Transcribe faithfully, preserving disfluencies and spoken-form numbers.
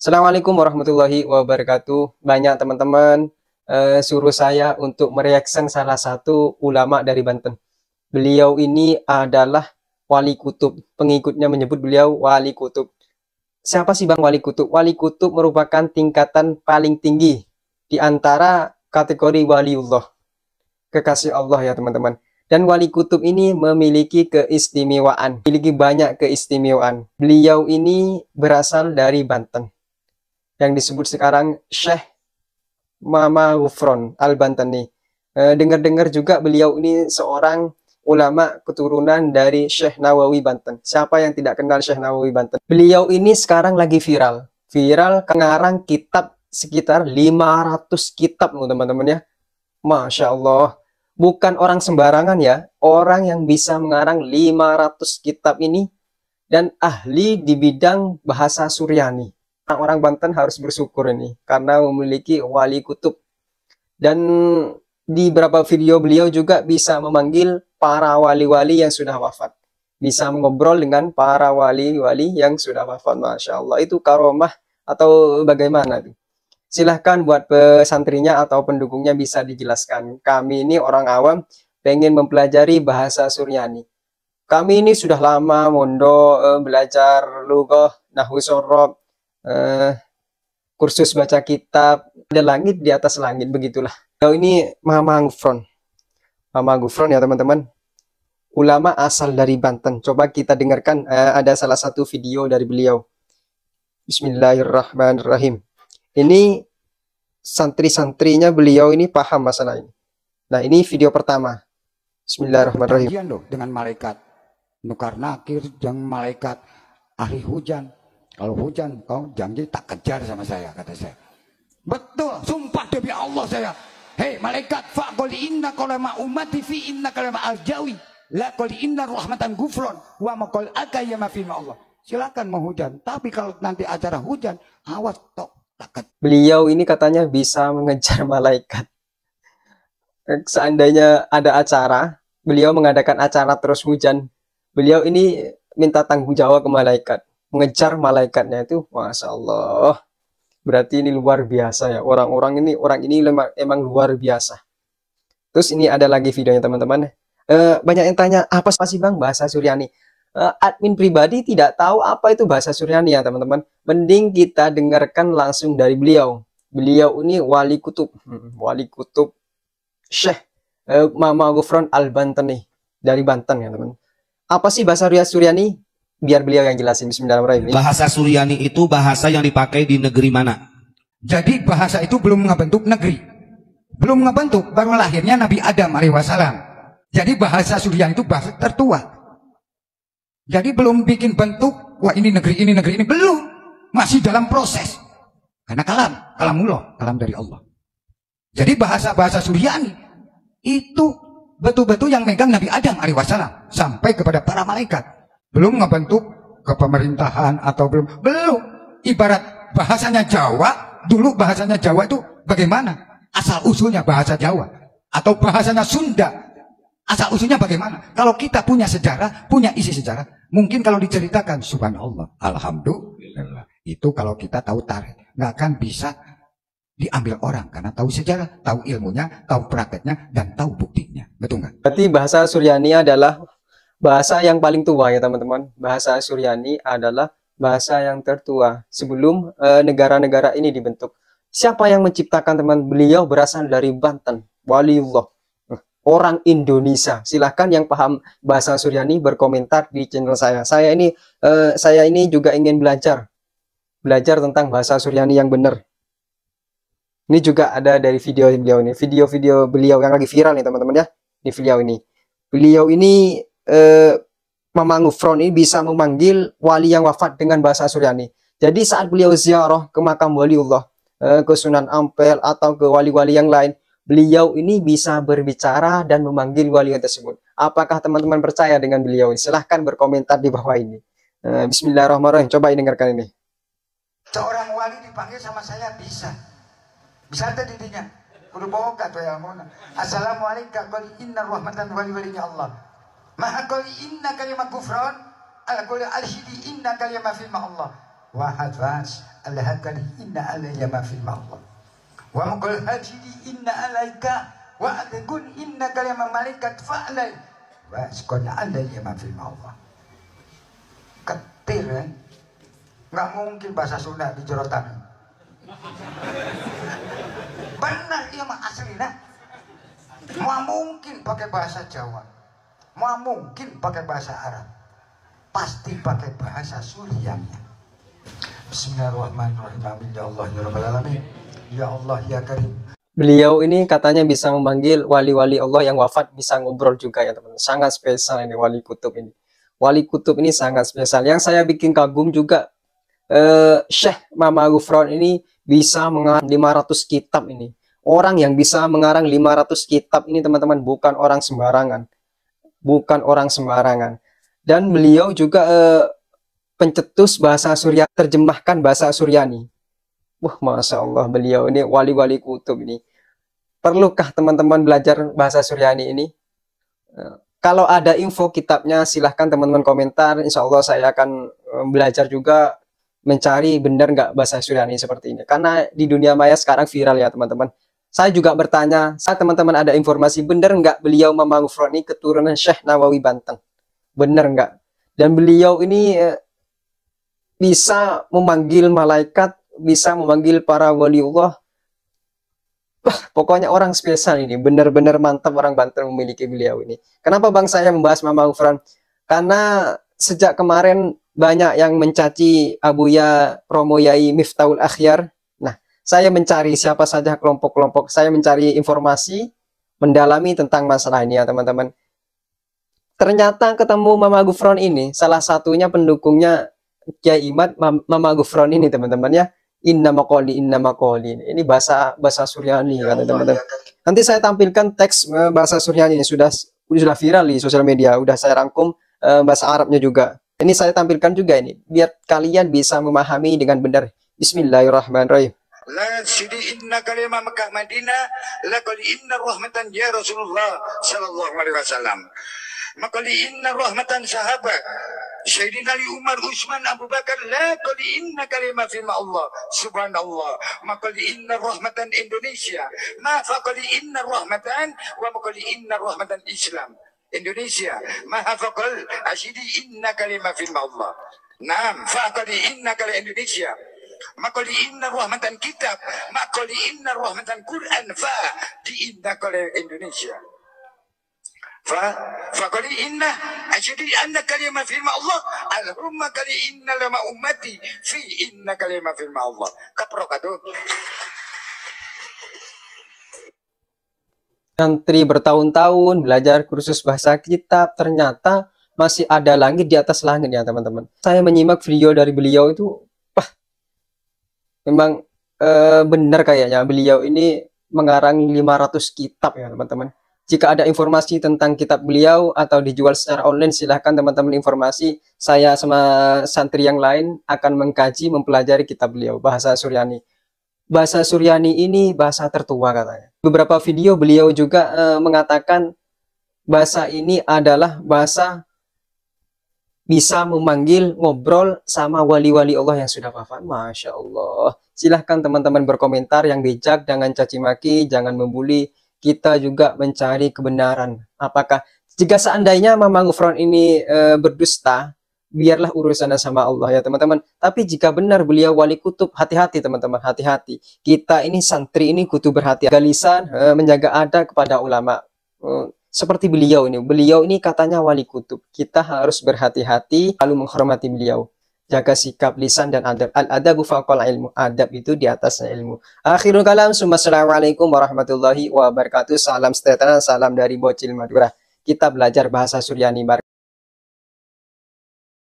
Assalamualaikum warahmatullahi wabarakatuh. Banyak teman-teman eh, suruh saya untuk mereaction salah satu ulama dari Banten. Beliau ini adalah wali kutub. Pengikutnya menyebut beliau wali kutub. Siapa sih Bang wali kutub? Wali kutub merupakan tingkatan paling tinggi di antara kategori waliullah. Kekasih Allah ya teman-teman. Dan wali kutub ini memiliki keistimewaan, memiliki banyak keistimewaan. Beliau ini berasal dari Banten, yang disebut sekarang Syekh Mama Ghufron Al-Bantani. E, dengar-dengar juga beliau ini seorang ulama keturunan dari Syekh Nawawi Banten. Siapa yang tidak kenal Syekh Nawawi Banten? Beliau ini sekarang lagi viral. Viral ngarang kitab sekitar lima ratus kitab loh teman-teman ya. Masya Allah. Bukan orang sembarangan ya. Orang yang bisa mengarang lima ratus kitab ini dan ahli di bidang bahasa Suryani. Orang-orang Banten harus bersyukur ini karena memiliki wali kutub. Dan di beberapa video beliau juga bisa memanggil para wali-wali yang sudah wafat. Bisa mengobrol dengan para wali-wali yang sudah wafat. Masya Allah, itu karomah atau bagaimana? Silahkan buat pesantrinya atau pendukungnya bisa dijelaskan. Kami ini orang awam pengen mempelajari bahasa Suryani. Kami ini sudah lama mondok, eh, belajar lughah, nahwu shorof, eh, kursus baca kitab, ada langit di atas langit, begitulah. Beliau ini Mama Ghufron. Mama Ghufron ya teman-teman. Ulama asal dari Banten. Coba kita dengarkan, eh, ada salah satu video dari beliau. Bismillahirrahmanirrahim. Ini santri-santrinya beliau ini paham masalah ini. Nah, ini video pertama. Bismillahirrahmanirrahim. Loh, dengan malaikat nukar nakir dengan malaikat ahli hujan. Kalau hujan kau janji tak kejar sama saya, kata saya. Betul, sumpah demi Allah saya. Hei malaikat, faqul inna qalama ummati fi inna kalama aljawi la qul inna rahmatan ghufron wa maqal akayama fi Allah. Silakan mau hujan, tapi kalau nanti acara hujan awas tok takat. Beliau ini katanya bisa mengejar malaikat. Seandainya ada acara, beliau mengadakan acara terus hujan, beliau ini minta tanggung jawab ke malaikat, mengejar malaikatnya itu. Masya Allah, berarti ini luar biasa ya, orang-orang ini orang ini emang luar biasa. Terus ini ada lagi videonya teman-teman. E, banyak yang tanya, apa sih Bang bahasa Suryani? E, admin pribadi tidak tahu apa itu bahasa Suryani ya teman-teman. Mending kita dengarkan langsung dari beliau. Beliau ini wali kutub, hmm, wali kutub Syekh e, Mama Ghufron Al-Bantani dari Banten ya teman. Apa sih bahasa Suryani? Biar beliau yang jelasin. Bismillahirrahmanirrahim. Bahasa Suryani itu bahasa yang dipakai di negeri mana? Jadi bahasa itu belum ngebentuk negeri, belum ngebentuk, baru lahirnya Nabi Adam alaihissalam. Jadi bahasa Suryani itu bahasa tertua. Jadi belum bikin bentuk, wah ini negeri ini negeri ini, belum, masih dalam proses. Karena kalam, kalamullah, kalam dari Allah. Jadi bahasa-bahasa Suryani itu betul-betul yang megang Nabi Adam alaihissalam sampai kepada para malaikat. Belum ngebentuk kepemerintahan atau belum, belum. Ibarat bahasanya Jawa, dulu bahasanya Jawa itu bagaimana? Asal usulnya bahasa Jawa. Atau bahasanya Sunda, asal usulnya bagaimana? Kalau kita punya sejarah, punya isi sejarah, mungkin kalau diceritakan, subhanallah, alhamdulillah. Itu kalau kita tahu tarikh, nggak akan bisa diambil orang. Karena tahu sejarah, tahu ilmunya, tahu prakteknya, dan tahu buktinya. Betul nggak? Berarti bahasa Suryani adalah bahasa yang paling tua ya teman-teman. Bahasa Suryani adalah bahasa yang tertua sebelum negara-negara uh, ini dibentuk. Siapa yang menciptakan teman? Beliau berasal dari Banten, waliullah, orang Indonesia. Silahkan yang paham bahasa Suryani berkomentar di channel saya. Saya ini uh, saya ini juga ingin belajar belajar tentang bahasa Suryani yang benar. Ini juga ada dari video beliau ini, video-video beliau yang lagi viral nih teman-teman ya. Di video ini, beliau ini Eh, Mama Ghufron ini bisa memanggil wali yang wafat dengan bahasa Suryani. Jadi saat beliau ziarah ke makam waliullah, eh, ke Sunan Ampel atau ke wali-wali yang lain, beliau ini bisa berbicara dan memanggil wali tersebut. Apakah teman-teman percaya dengan beliau? Silahkan berkomentar di bawah ini. eh, Bismillahirrahmanirrahim. Coba dengarkan ini. Seorang wali dipanggil sama saya bisa. Bisa ada didinya. Kudu boga tuh ya. Assalamualaikum warahmatullahi inna rahmatan wali walinya Allah. Maha qali inna kalimat Ghufron ala qali alhidi inna kalimat firma Allah. Wahad was alhaqani inna alayya ma fil mawqa wa maqul hajidi inna alayka wa adgun inna kalima malaikat fa'alai wa asqana alayya ma fil mawqa. Ketir kan? Nggak mungkin bahasa Sunda di jorotan. Benar iya mah asli nah. Mau mungkin pakai bahasa Jawa, mau mungkin pakai bahasa Arab, pasti pakai bahasa Suryanya. Bismillahirrahmanirrahim. Amin ya Allah ya Rabbal alamin. Ya Allah ya Karim. Beliau ini katanya bisa memanggil wali-wali Allah yang wafat, bisa ngobrol juga ya teman. Sangat spesial ini wali kutub ini. Wali kutub ini sangat spesial. Yang saya bikin kagum juga eh, Syekh Mama Ghufron ini bisa mengarang lima ratus kitab ini. Orang yang bisa mengarang lima ratus kitab ini teman-teman bukan orang sembarangan. Bukan orang sembarangan. Dan beliau juga eh, pencetus bahasa Surya, terjemahkan bahasa Suryani. Wah, Masya Allah, beliau ini wali-wali kutub ini. Perlukah teman-teman belajar bahasa Suryani ini? Eh, kalau ada info kitabnya silahkan teman-teman komentar. Insya Allah saya akan eh, belajar juga mencari benar nggak bahasa Suryani seperti ini. Karena di dunia maya sekarang viral ya teman-teman. Saya juga bertanya, saat teman-teman ada informasi, benar nggak beliau Mama Ghufron ini keturunan Syekh Nawawi Banten? Benar nggak? Dan beliau ini eh, bisa memanggil malaikat, bisa memanggil para waliullah. Wah, pokoknya orang spesial ini, benar-benar mantap orang Banten memiliki beliau ini. Kenapa bang saya membahas Mama Ghufron? Karena sejak kemarin banyak yang mencaci Abuya Romo Yai Miftahul Akhyar. Saya mencari siapa saja kelompok-kelompok, saya mencari informasi, mendalami tentang masalah ini ya teman-teman. Ternyata ketemu Mama Ghufron ini, salah satunya pendukungnya Kiai Imad, Mama Ghufron ini teman-teman ya. Inna maqoli, inna maqoli. Ini bahasa bahasa Suryani kan teman-teman. Nanti saya tampilkan teks bahasa Suryani ini sudah sudah viral di sosial media, udah saya rangkum eh, bahasa Arabnya juga. Ini saya tampilkan juga ini, biar kalian bisa memahami dengan benar. Bismillahirrahmanirrahim. La sidi inna kalima Makkah Madinah laqad inna rahmatan ya Rasulullah sallallahu alaihi wasallam. Maqali inna rahmatan sahabat Sayyidina Ali Umar Utsman Abu Bakar laqad inna kalima fi Allah subhanallah. Maqali inna rahmatan Indonesia ma faqali inna rahmatan wa maqali inna rahmatan Islam Indonesia ma faqal asidi inna kalima fi Allah. Naam faqali inna kalima Indonesia makali inna rahmatan kitab, makali inna rahmatan Quran, fa di inna kali Indonesia. Fa fakali inna asyadi anna kalimah firma Allah, al-humma kali inna lama ummati fi inna kalimah firma Allah. Kaprok aduh. Santri bertahun-tahun belajar kursus bahasa kitab, ternyata masih ada langit di atas langit ya teman-teman. Saya menyimak video dari beliau itu, memang eh, benar kayaknya beliau ini mengarang lima ratus kitab ya teman-teman. Jika ada informasi tentang kitab beliau atau dijual secara online, silahkan teman-teman informasi. Saya sama santri yang lain akan mengkaji, mempelajari kitab beliau, bahasa Suryani. Bahasa Suryani ini bahasa tertua katanya. Beberapa video beliau juga eh, mengatakan bahasa ini adalah bahasa bisa memanggil, ngobrol sama wali-wali Allah yang sudah wafat. Masya Allah. Silahkan teman-teman berkomentar yang bijak, jangan caci maki, jangan membuli. Kita juga mencari kebenaran. Apakah jika seandainya Mama Ghufron ini e, berdusta, biarlah urusannya sama Allah ya teman-teman. Tapi jika benar beliau wali kutub, hati-hati teman-teman, hati-hati. Kita ini santri ini kudu berhati-hati. Lisan e, menjaga adab kepada ulama. E, Seperti beliau ini, beliau ini katanya wali kutub. Kita harus berhati-hati, lalu menghormati beliau. Jaga sikap, lisan, dan adab. Al-adabu faqal ilmu. Adab itu di atasnya ilmu. Akhirul kalam, assalamualaikum warahmatullahi wabarakatuh. Salam sejahtera, salam dari Bocil Madura. Kita belajar bahasa Suryani.